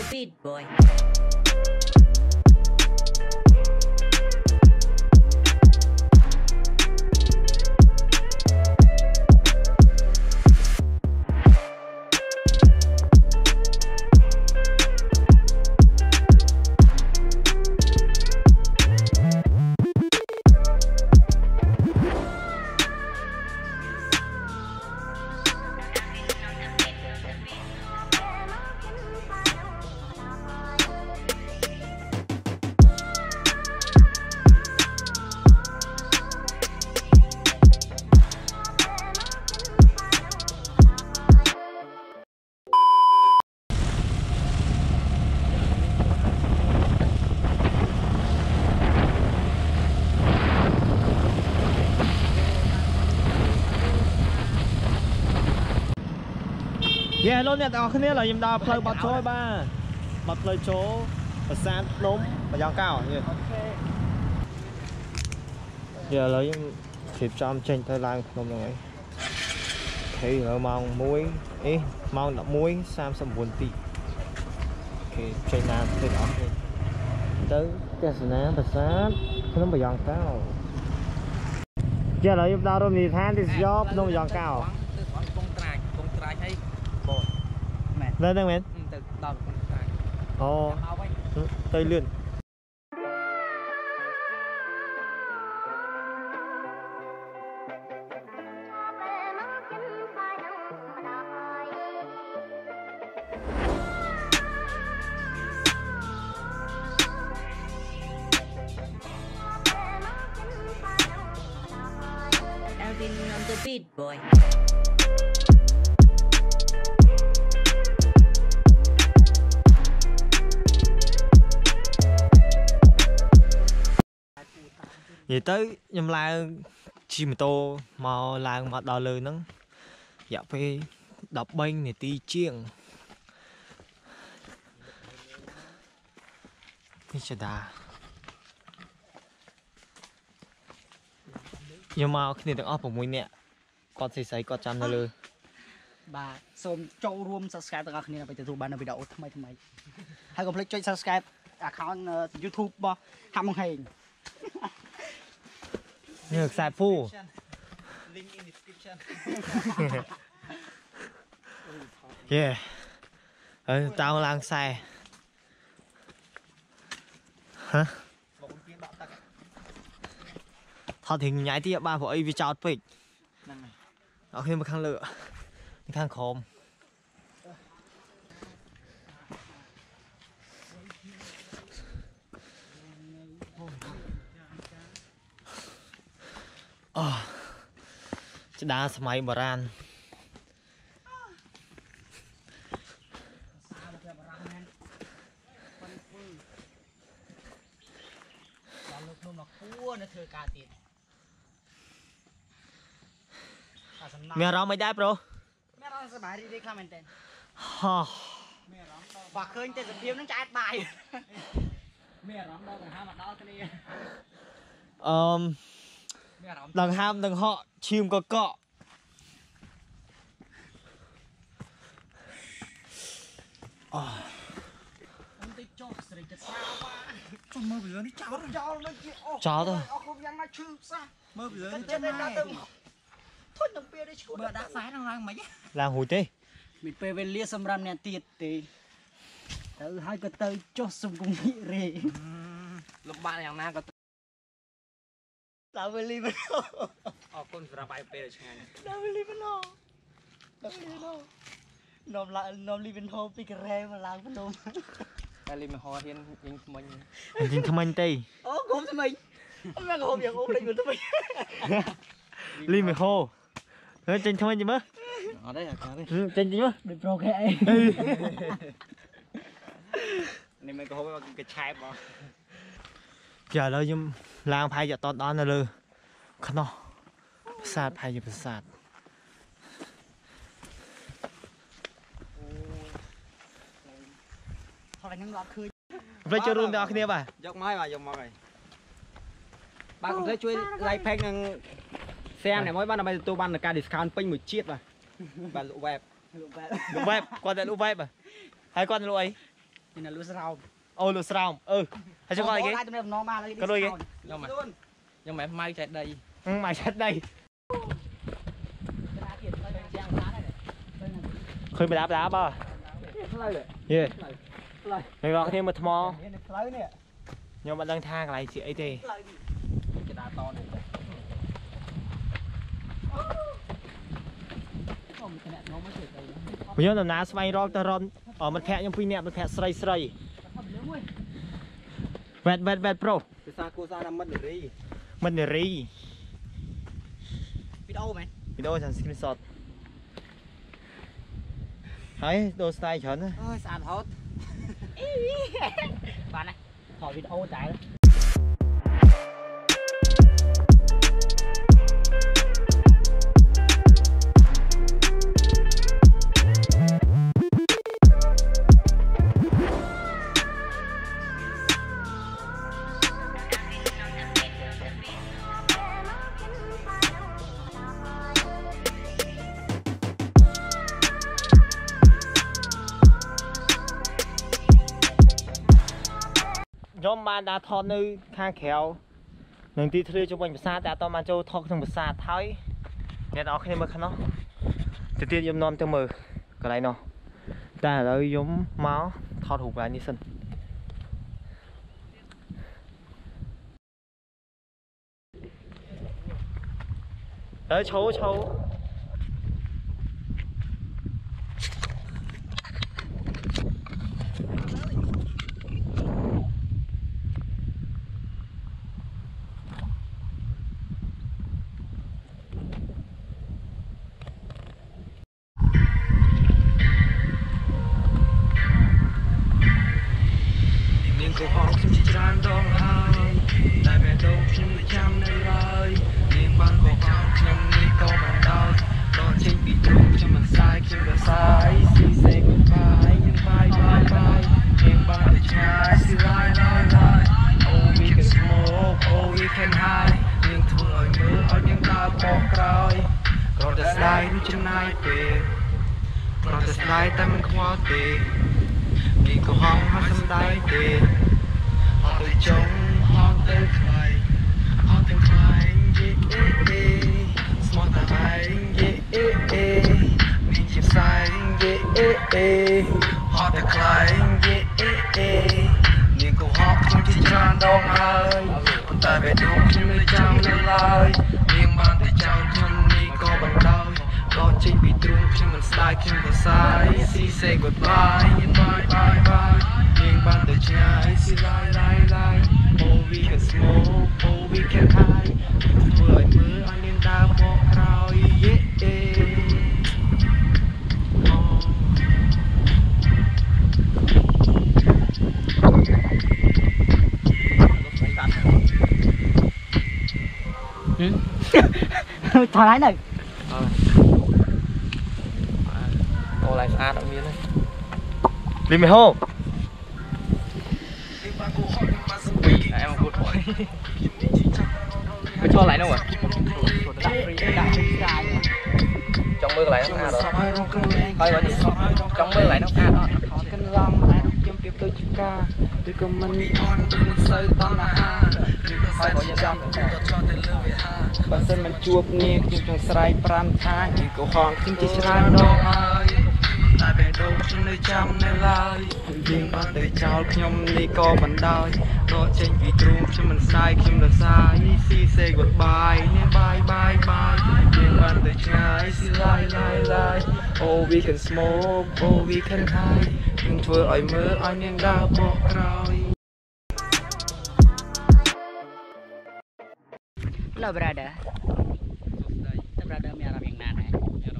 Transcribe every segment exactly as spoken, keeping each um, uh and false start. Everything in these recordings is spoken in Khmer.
the beat, boy. យេលោកអ្នកទាំងអស់គ្នាឡើយខ្ញុំដើរផ្លូវបាត់ចូលបាទបាត់ផ្លូវចូលប្រាសាទភ្នំបាយ៉ង់កោយេអូខេយេឥឡូវខ្ញុំរៀបចំចេញទៅឡើងភ្នំហ្នឹងហើយអូខេឥឡូវម៉ោងមួយអេម៉ោងដប់មួយសាមសិប៩នាទីអូខេចេញតាមទៅអស់គ្នាទៅទស្សនាប្រាសាទភ្នំបាយ៉ង់កោយេឥឡូវខ្ញុំដើររមណីយដ្ឋានទេសចរភ្នំបាយ៉ង់កោនៅហ្នឹងមែនទៅដល់អូទៅលឿន Alvin on the beat, boy. និយាយទៅខ្ញុំឡើងជិះម៉ូតូមកឡើងមកដល់លើហ្នឹងរយៈពេលដប់បីនាទីជាងនេះចដាខ្ញុំមកគ្នាទាំងអស់៦នាក់គាត់ស្រីស្រីគាត់ចាំនៅលើបាទសូមចូលរួម Subscribe ទាំងអស់គ្នាដើម្បីទទួលបាននូវវីដេអូថ្មីថ្មីហើយកុំភ្លេចចុច Subscribe account YouTube របស់ហាក់មកហេងនេះខ្សែពូ link in description យេហើយតោងឡើងខ្សែហ៎មកពីដកទឹកថតถึงញ៉ៃទៀតបាទព្រោះអីវាចោតពេកហ្នឹងហើយអរគ្នាមកខាងលើខាងក្រោមអូស្ដារសម័យបុរាណដល់លោកនោះមកគួរនៅធ្វើការទៀតមានអារម្មណ៍មិនដែរប្រូមានអារម្មណ៍សប្បាយរីករាយខ្លាំងមែនតើហោះមានអារម្មណ៍ដល់បើឃើញទេសភាពហ្នឹងឆ្អែតបាយមានអារម្មណ៍ដល់ដង្ហើមមកដល់គ្នាអឺមដង្ហើមនឹងហក់ឈាមកកកអូអត់តិចចុះស្រីចិត្តសាបាទចុះមើលពីលើនេះចោលចោលមិនជាអស់ចោលទៅអស់គ្រប់យ៉ាងណាឈឺសោះមើលពីលើនេះចិត្តដល់ទៅធុញនឹងពេលនេះឈួតបើដាក់ខ្សែនឹងឡើងមិនឡើងរួចទេមានពេលវេលាសម្រាប់អ្នកទៀតទេទៅហើយក៏ទៅចុះសុំគំនិរេលំបាកយ៉ាងណាក៏ដល់វេលាមិនអរគុណសម្រាប់បាយពេលឆ្ងាញ់ដល់វេលាមិនដល់វេលាដល់នំឡើងនំលីវិនហូពីការ៉េមកឡើងភ្នំតែលីមិនហោហ៊ានញញថ្មិញញញថ្មិញទេអូគុំថ្មិញអត់មកហូបយ៉ាងអូលេងមិនថ្មិញលីមិនហោហើយចេញថ្មិញទេមើលអត់ទេអាការទេចេញតិចមើលដូចប្រូខេអីនេះមិនក៏ហូបមកកឆែបមកចាឥឡូវខ្ញុំឡើងផែយកតតដល់នៅលើខ្នោះប្រាសាទផែជាប្រាសាទថតឲ្យនឹងអត់ឃើញព្រៃចូលរួមទាំងអស់គ្នាបាទយកមកហើយបាទយកមកហើយបាទកុំភ្លេចជួយ like page និង share អ្នកមួយបាទដើម្បីទទួលបានការ discount ពេញមួយជាតិបាទបាទលក់ web លក់ web គាត់តែលក់ web ហើយគាត់លក់អីนี่นะลูกสาว ô lượt sao ừ hay cho coi cái ได้ตัวนี้น้องมาเลยก็เลยไงยังไหมยังไหมไม่ใจใด ừ, mày chết đây khơi mày đá đá bao yeah mày gọi thêm một mò nhưng mà đang thang lại chị ấy thì กระดาษตอน bây giờ là ná xoay rong ta ron ở mặt thẻ nhưng phi nè mặt thẻ sray sray vẹt vẹt vẹt pro ภาษาโกซานามันเดรี mình để ri วิดีโอไหม video chẳng screenshot thấy đồ style chuẩn á เอ้ยสะอาดโหดบ้านนะขอวิดีโอจ่ายแล้ว nhóm ban đã thon nơi khang khéo nâng tí thưa cho mình xa đã to mà châu thọ trong một xa thái nghe đó khi mà khăn nó từ tiên nhóm non cho mờ cái này nó ta là giống máu thọ hụt lại như sân đấy chấu chấu cô học xin chỉ tràn đông hai đại mẹ đâu xin người chăm nơi lời liên ban cô học nhầm đi câu bằng đau đó chính bị trùng cho mình sai khi mình sai xin say goodbye nhưng bye bye bye liên ban để trái xin lie lie lie oh we can smoke oh we can hide nhưng thua ở mưa ở những ta bỏ còi còn the slide đi chân này về còn the slide ta mình không có tiền đi cô học hát sâm đáy tiền họ tự chống họ tự khai họ tự khai yeah yeah small ta anh yeah yeah mình chìm say yeah yeah họ tự khai yeah yeah nhưng cô học không chỉ tràn đông hơi còn ta về đúng khi nơi trong nơi lời nhưng ban tay trong thân đi có bằng đau đó chính bị trúng khi mình sai khi mình sai see say goodbye and bye bye bye nhưng ban tay trái see lie lie lie oh we can smoke oh we can hide vừa mưa anh nên ta bỏ còi yeah yeah thằng lái này ô lại xa động viên đấy đi mày hô em một cút thôi mới cho lại đâu à trong mưa lại nó rồi thôi gọi gì trong mưa lại nó ca đó canh long lại đục trong tiếp tôi chữ ca tôi cầm mình sơi con là ha phải gọi gì trong bản thân mình chuột nghe chung trong sài pram tha như câu hòn kinh chỉ ra đâu tại bề đâu trên nơi trăm nơi lai riêng ban đời cháu nhom đi co bàn đôi đó trên vị trung cho mình sai khi mình sai si say goodbye nên bye bye bye riêng ban đời trái si lie lie lie oh we can smoke oh we can hide nhưng thưa ở mơ anh nên đau bỏ còi Hello brother Hello brother មានអារម្មណ៍យ៉ាងណាដែរ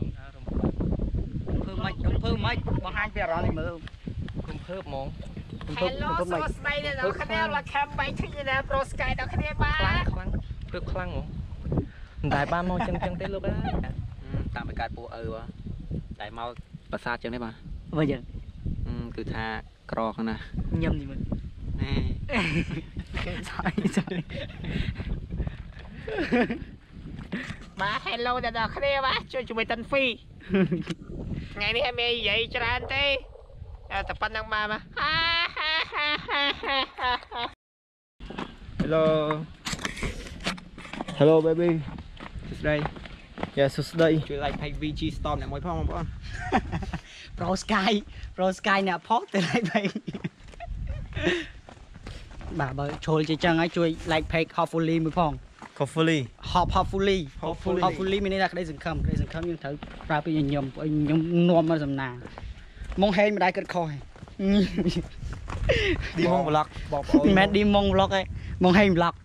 ភើមិនភើមិនបង្ហាញពីអារម្មណ៍នេះមើលគុំភើបហ្មង Hello សួស្តីអ្នកនរគ្នាលោក campaign ធ្វើយ៉ាងណា Pro Sky ដល់គ្នាបាទខ្លាំងខ្លាំងភើបខ្លាំងហ្មងមិនដែលបានមកចឹងចឹងទេលោកអើយតាមឲ្យកើតពួកឪតែមកប្រាសាទចឹងទេបាទវិញចឹងគឺថាក្រខ្លាំងណាស់ញឹមនេះមើលណែ sorry sorry បាទ hello អ្នកនរគ្នាបាទជួយជាមួយតិនហ្វីថ្ងៃនេះអត់មាននិយាយច្រើនទេតែប៉ុណ្្នឹងបាទបាទ Hello Hello baby ស្ដី Yeah សួស្ដីជួយ like page វី จี Storm អ្នកមួយផងបងប្អូន Pro Sky Pro Sky អ្នកផុសទៅ like page បាទបើចូលជាចឹងហើយជួយ like page Hopefully មួយផង Hopefully Hop Hopefully Hopefully Hopefully មានន័យថាក្តីសង្ឃឹមក្តីសង្ឃឹមយើងត្រូវប្រើពាក្យញញឹមឲ្យខ្ញុំនាំមកសំណាងមកហេងមិនដែរគិតខុសទេឌីម៉ង vlog បងប្អូនមិនមែនឌីម៉ង vlog ទេមកហេង vlog